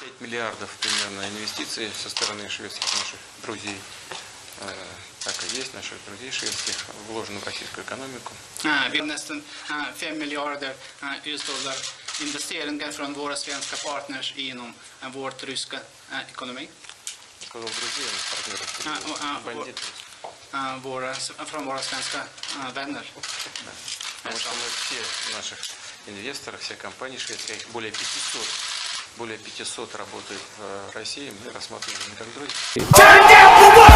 5 миллиардов примерно инвестиций со стороны шведских наших друзей. Так и есть, наших друзей шведских, вложено в российскую экономику. Vi har nästan 5 miljarder US-dollar investeringar från våra svenska partners inom vårt ryska ekonomi. Сказал друзей, партнеров, бандитов. Från våra svenska vänner. Потому что мы все наших инвесторов, все компании шведские, их более 500 работают в России, мы рассматриваем их как друзей.